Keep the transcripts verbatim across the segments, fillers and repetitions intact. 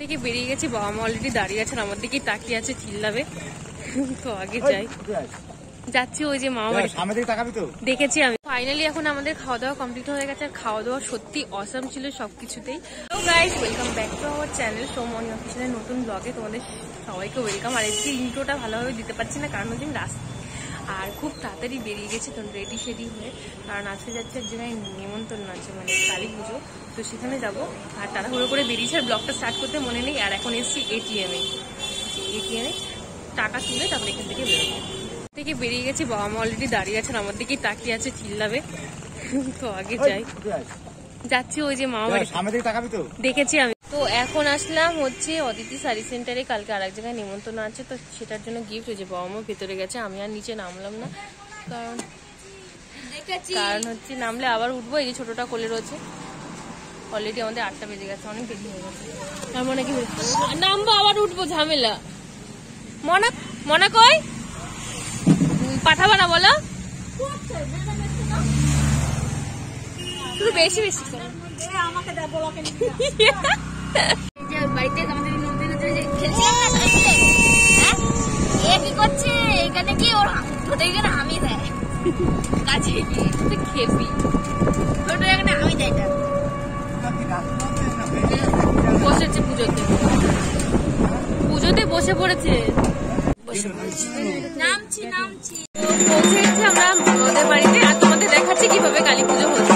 থেকে বেরিয়ে গেছি, বাবা মা অলরেডি দাঁড়িয়ে আছেন আমার দিকেই তাকিয়ে আছে, চিল্লাবে। তো আগে যাই, যাচ্ছি ওই যে মামা বাড়ি। দেখেছি আমি। ফাইনালি এখন আমাদের খাওয়া দাওয়া কমপ্লিট হয়ে গেছে, আর খাওয়া দাওয়া সত্যি অসাম ছিল সবকিছুতেই। তো guys, welcome back to our channel সোমনি অফিসিয়ালের নতুন ব্লগে তোমাদের সবাইকে ওয়েলকাম। আর আজকে ইন্ট্রোটা ভালোভাবে দিতে পারছি না, কারণ হচ্ছে রাস্তা আর খুব তাড়াতাড়ি বেরিয়ে গেছে তো রেডি শেডি হয়ে, কারণ আজকে যাচ্ছে এক জায়গায় নিমন্ত্রণ আছে, মানে কালী পুজো, তো সেখানে যাবো। আর তাড়াহুড়ো করে বেরিয়েছে, আর ব্লগটা স্টার্ট করতে মনে নেই। আর এখন এসেছি এটিএমে, এটিএমে টাকা তুলে তারপরে এখান থেকে বেরোবো। থেকে বেরিয়ে গেছি, বাবা মা অলরেডি দাঁড়িয়ে আছেন আমার দিকেই তাকিয়ে আছে, চিল্লাবে। তো আগে যাই, যাচ্ছি ওই যে মামা বাড়ি। দেখেছি আমি। তো এখন আসলাম হচ্ছে অদিতি শাড়ি সেন্টারে, কালকে আর এক জায়গায় নিমন্ত্রণ আছে, তো সেটার জন্য গিফট হয়েছে। বাবা মা ভেতরে গেছে, আমি আর নিচে নামলাম না, কারণ কারণ হচ্ছে নামলে আবার উঠবো। এই যে ছোটটা কোলে রয়েছে, অলরেডি আমাদের আটটা বেজে গেছে, অনেক বেশি হয়ে গেছে। তার মানে কি নামবো আবার উঠবো, ঝামেলা। মনা মনা কই পাঠাবো না বলো, বেশি বেশি কি করছে এখানে, কি ওর আমি দেয় কাছে খেপি, ওটা এখানে আমি দেয়। বসেছে পুজোতে, পুজোতে বসে পড়েছে। নামছি নামছি পৌঁছেছি আমরা আমাদের বাড়িতে, আর তোমাদের দেখাচ্ছি কিভাবে কালী পুজো হচ্ছে।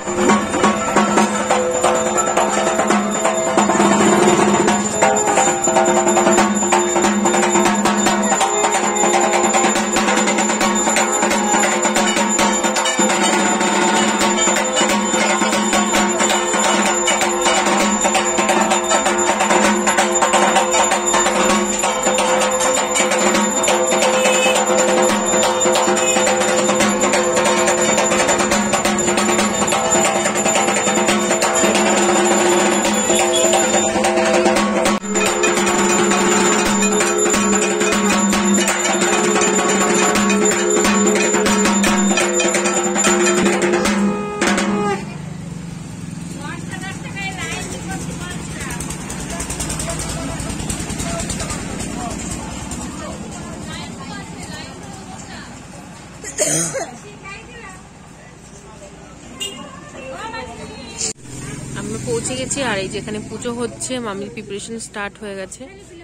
আমরা পৌঁছে গেছি, আর এই যেখানে পুজো হচ্ছে, মামির প্রিপারেশন স্টার্ট হয়ে গেছে।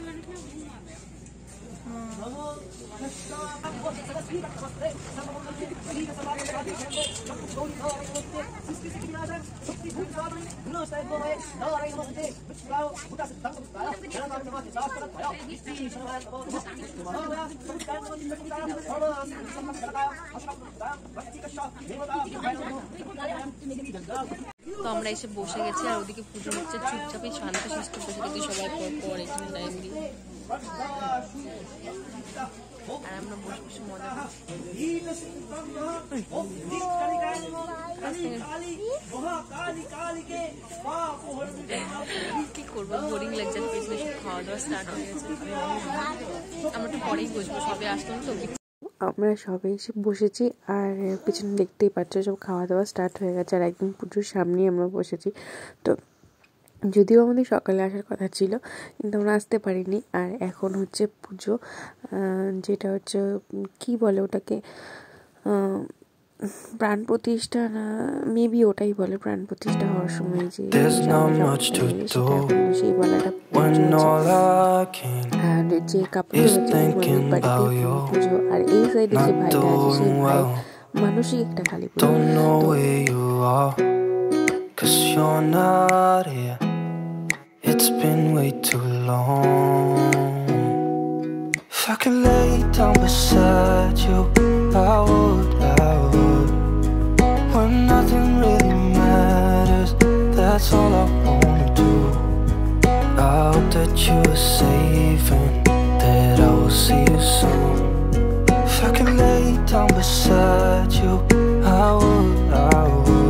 তো আমরা এসে বসে গেছি, আর ওদিকে পুজো হচ্ছে, চুপচাপই শান্ত শিষ্ট বসে গেছি সবাই পর পর এখানে লাইন দিয়ে। আর আমরা বসে বসে মজা কি করবো, বোরিং লাগছে, পেছনে খাওয়া দাওয়া স্টার্ট হয়ে গেছে। আমরা একটু পরেই বসবো, সবে আসলাম তো। আমরা সবাই এসে বসেছি, আর পিছনে দেখতেই পাচ্ছ সব খাওয়া দাওয়া স্টার্ট হয়ে গেছে, আর একদম পুজোর সামনেই আমরা বসেছি। তো যদিও আমাদের সকালে আসার কথা ছিল, কিন্তু আমরা আসতে পারিনি। আর এখন হচ্ছে পুজো, যেটা হচ্ছে কি বলে ওটাকে, প্রাণ প্রতিষ্ঠা না, মেবি ওটাই বলে, প্রাণ প্রতিষ্ঠা হওয়ার সময় যে সেই বলাটা আর যে কাপড় পুজো। আর এই সাইডে যে ভাইটা আছে, সেই ভাই মানসিক একটা কালী পুজো। It's been way too long. If I could lay down beside you, I would, I would. When nothing really matters, that's all I wanna do. I hope that you are safe and that I will see you soon. If I could lay down beside you, I would, I would.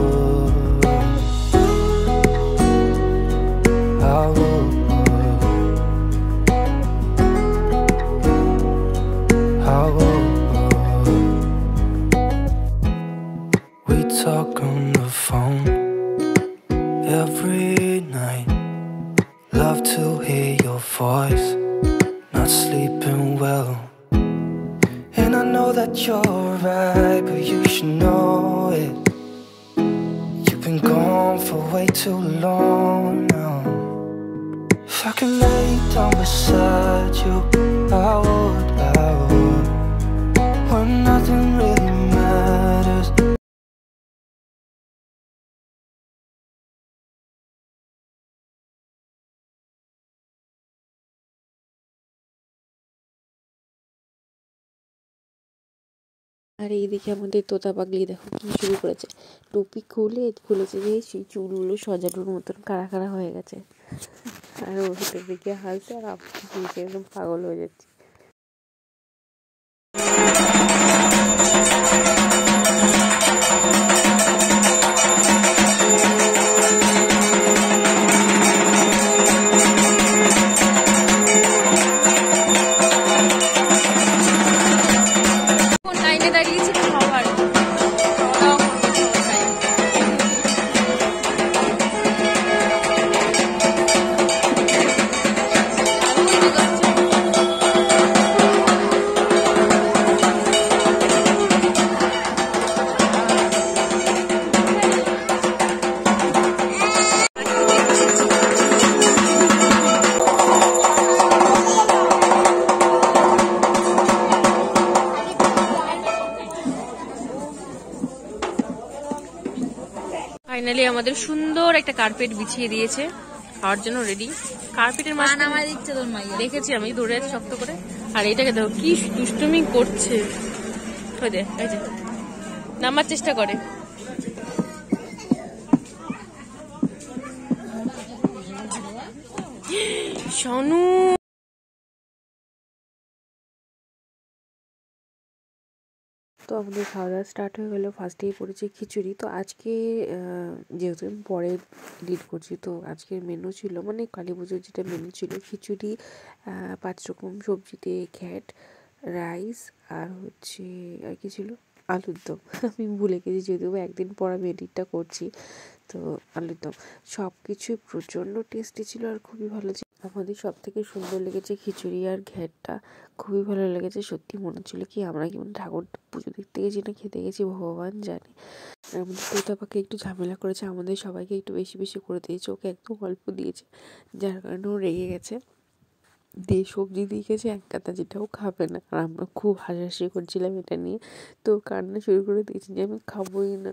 Talk on the phone every night. Love to hear hear your voice, not sleeping well. And I know that you're right, but you should know it. You've been gone for way too long now. If I could lay down beside you, I would, I would. When nothing really matters. আর এইদিকে আমাদের তোতা পাগলি দেখো কি শুরু করেছে, টুপি খুলে খুলেছে যে সেই চুলগুলো সজানোর মতন কারা কারা হয়ে গেছে, আর ওর ভিতর দিকে হাসছে আর আপনি একদম পাগল হয়ে যাচ্ছে। ফাইনালি আমাদের সুন্দর একটা কার্পেট বিছিয়ে দিয়েছে, খাওয়ার জন্য রেডি। কার্পেটের মাছ আমার ইচ্ছে তোর মাইয়া দেখেছি আমি দৌড়ে আছি শক্ত করে, আর এইটাকে দেখো কি দুষ্টুমি করছে, ওই দে এই যে নামার চেষ্টা করে। শানু তো আমাদের খাওয়া দাওয়া স্টার্ট হয়ে গেলো, ফার্স্টেই পড়েছে খিচুড়ি। তো আজকে যেহেতু আমি পরে এডিট করছি, তো আজকের মেনু ছিল মানে কালী পুজোর যেটা মেনু ছিল খিচুড়ি, পাঁচ রকম সবজিতে ঘ্যাট, রাইস আর হচ্ছে আর কি ছিল আলুর দম। আমি ভুলে গেছি যদিও একদিন পর আমি এডিটটা করছি। তো আলুর দম সব কিছুই প্রচণ্ড টেস্টি ছিল আর খুবই ভালো ছিল। আমাদের সব থেকে সুন্দর লেগেছে খিচুড়ি আর ঘ্যাটটা, খুবই ভালো লেগেছে। সত্যি মনে হচ্ছিল কি আমরা কি মানে ঠাকুর পুজো দেখতে গেছি না খেতে গেছি ভগবান জানে। আমাদের তোতা পাখি একটু ঝামেলা করেছে, আমাদের সবাইকে একটু বেশি বেশি করে দিয়েছে, ওকে একদম অল্প দিয়েছে, যার কারণে ও রেগে গেছে, দিয়ে সবজি দিয়ে গেছে এক কাতা, যেটাও খাবে না। আর আমরা খুব হাসাহাসি করছিলাম এটা নিয়ে, তো কান্না শুরু করে দিয়েছি যে আমি খাবোই না।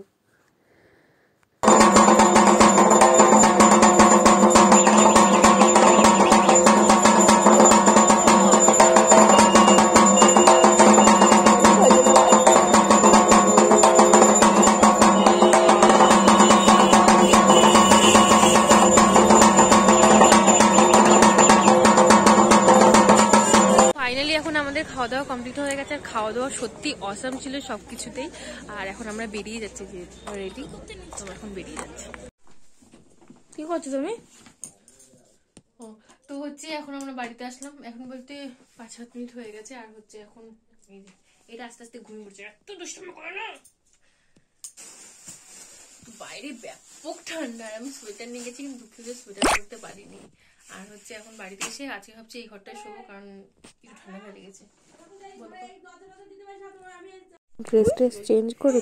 খাওয়া দাওয়া কমপ্লিট হয়ে গেছে, আর খাওয়া দাওয়া সত্যি অসাম ছিল সবকিছুতেই। আর এখন আমরা বেরিয়ে যাচ্ছি, যে রেডি, তো এখন বেরিয়ে যাচ্ছি। কি করছো তুমি? ও তো হচ্ছে এখন আমরা বাড়িতে আসলাম, এখন বলতে পাঁচ সাত মিনিট হয়ে গেছে। আর হচ্ছে এখন এটা আস্তে আস্তে ঘুমিয়ে পড়ছে, এত দুষ্টুমি করে না। বাইরে ব্যাপক ঠান্ডা, আমি সোয়েটার নিয়ে গেছি কিন্তু দুঃখে যে সোয়েটার পরতে পারিনি। আর হচ্ছে এখন বাড়িতে এসে আজকে ভাবছি এই ঘরটায় শোবো, কারণ একটু ঠান্ডা হয়ে লেগেছে। ড্রেস ট্রেস চেঞ্জ করে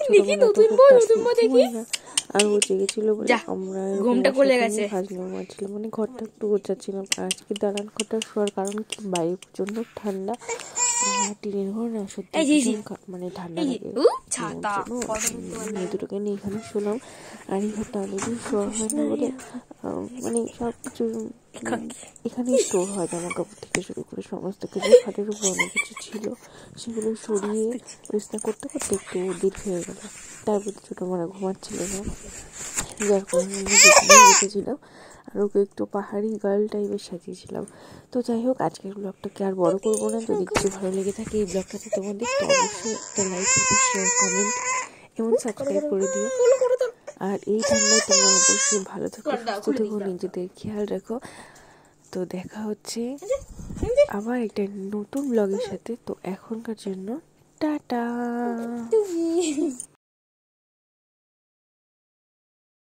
আর ও জেগেছিল বলে আমরা ঘুমটা করে গেছে, ভাজলাম মারছিলাম, মানে ঘরটা একটু গোছাচ্ছিলাম। আজকে দালান ঘরটা শোয়ার কারণ কি বাইরে প্রচন্ড ঠান্ডা, টিনের ঘর না সত্যি মানে ঠান্ডা লাগে, মেয়ে দুটোকে নিয়ে এখানে শোলাম। আর এই ঘরটা অনেকদিন শোয়া হয় না বলে মানে সব কিছু এখানে স্টোর হয়, জামা কাপড় থেকে শুরু করে সমস্ত কিছু, খাটের উপর অনেক কিছু ছিল, সেগুলো সরিয়ে বিছনা করতে করতে একটু দেরি হয়ে গেল। তারপর ছোটো মারা ঘুমাচ্ছিল না, যার কারণে আমরা রেখেছিলাম, আর ওকে একটু পাহাড়ি গার্ল টাইপের সাজিয়েছিলাম। তো যাই হোক আজকের ব্লগটাকে আর বড় করবো না, যদি কিছু ভালো লেগে থাকে এই ব্লগটাতে তোমাদের, তো অবশ্যই একটা লাইক করতে, শেয়ার, কমেন্ট এবং সাবস্ক্রাইব করে দিও। আর এই ঠান্ডায় তোমরা অবশ্যই ভালো থাকো, সুস্থ থেকো, নিজেদের খেয়াল রাখো। তো দেখা হচ্ছে আবার একটা নতুন ব্লগের সাথে। তো এখনকার জন্য টাটা।